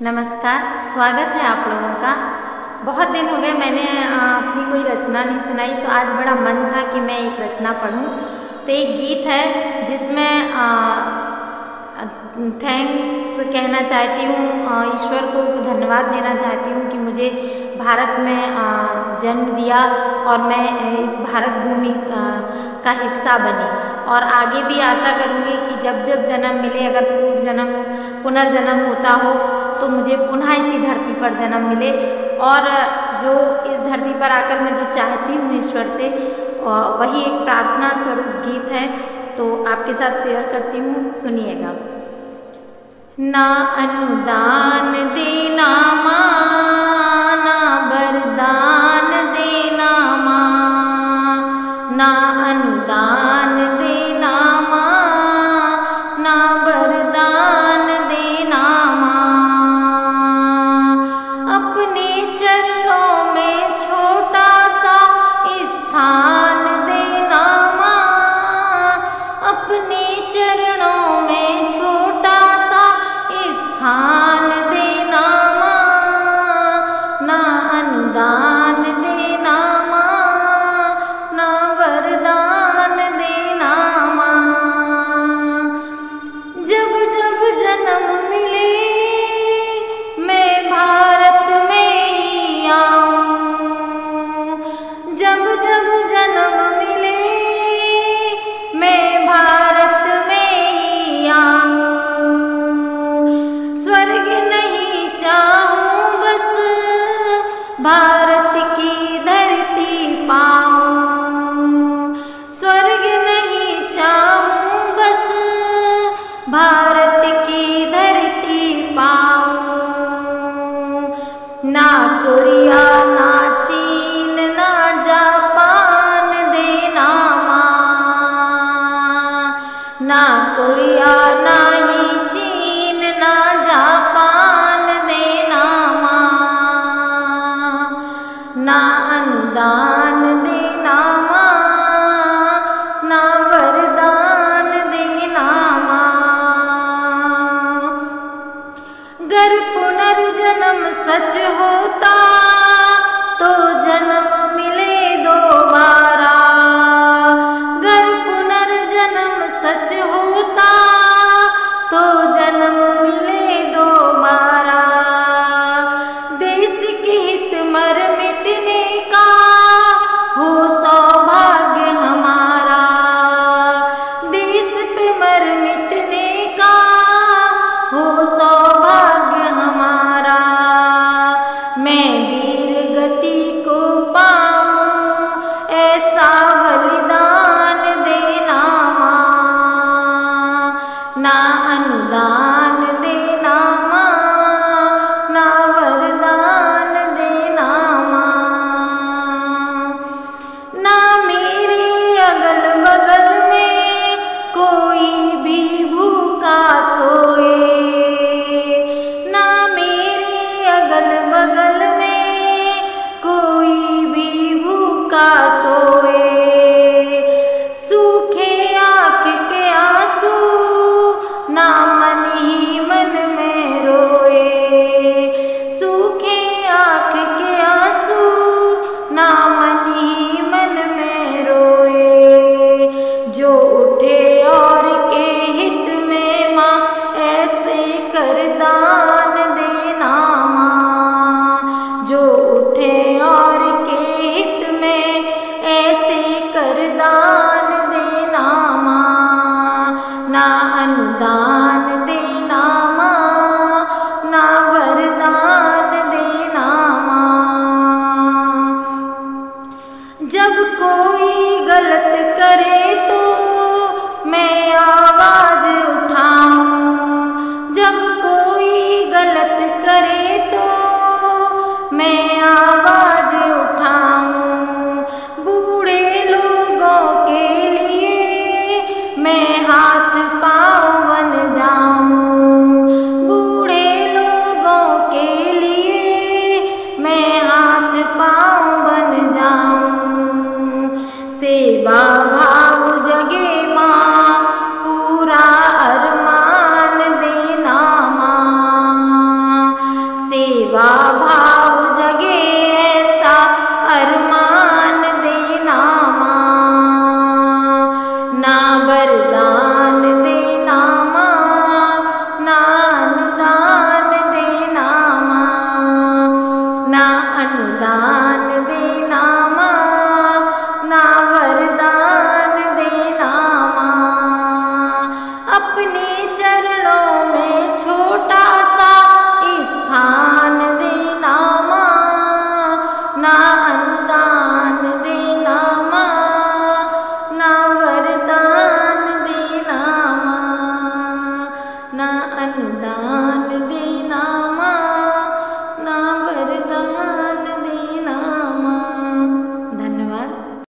नमस्कार, स्वागत है आप लोगों का। बहुत दिन हो गए मैंने अपनी कोई रचना नहीं सुनाई, तो आज बड़ा मन था कि मैं एक रचना पढूं। तो एक गीत है जिसमें थैंक्स कहना चाहती हूँ, ईश्वर को धन्यवाद देना चाहती हूँ कि मुझे भारत में जन्म दिया और मैं इस भारत भूमि का हिस्सा बनी। और आगे भी आशा करूँगी कि जब जब जन्म मिले, अगर पुनर्जन्म होता हो तो मुझे पुनः इसी धरती पर जन्म मिले। और जो इस धरती पर आकर मैं जो चाहती हूँ ईश्वर से, वही एक प्रार्थना स्वरूप गीत है, तो आपके साथ शेयर करती हूँ, सुनिएगा। ना अनुदान देना माँ, ना वरदान देना माँ, ना अनुदान देना माँ, ना वरदान देना माँ, अपने चरणों में छोटा सा स्थान देना माँ, अपने चरणों में छोटा स्थान देना माँ, ना अनुदान देना माँ, ना वरदान देना माँ। जब जब जन्म मिले मैं भारत में ही आऊँ, जब जब जन्म मिले मैं भारत में ही आऊँ। स्वर्ग नहीं चाहूं, बस भारत की धरती पाऊं। स्वर्ग नहीं चाहूं, बस भारत की धरती पाऊं। ना कोरिया, ना चीन, ना जापान देना माँ, ना कोरिया, ना ही चीन, ना जापान देना माँ, ना अनुदान देना माँ, ना वरदान देना माँ। गर पुनर्जन्म सच होता तो जन्म मिले दोबारा, गर पुनर्जन्म सच होता तो जन्म मिले दोबारा। देश के हित मर मिटने का हो सौभाग्य हमारा, देश पे मर मिटने का हो सौभाग्य हमारा। मैं वीर गति को पाऊं, ऐसा बलिदान देना माँ, ना अनुदान देना माँ, ना वरदान देना माँ। ना मेरे अगल बगल में कोई भी भूखा सोए, ना मेरे अगल बगल में कोई भी भूखा सोए। सूखे आँख के आंसू ना मन ही मन में रोए, सूखे आँख के आंसू ना मन ही मन में रोए। जो उठे और के हित में माँ, ऐसे कर दान देना माँ, जो उठे और के हित में ऐसे कर दान देना माँ, ना अनुदान देना माँ, ना वरदान देना माँ। जब कोई गलत करे तो मैं आवाज उठाऊं, जब कोई गलत करे तो मैं आवाज उठाऊं। बूढ़े लोगों के लिए मैं हाथ पाँव बन हर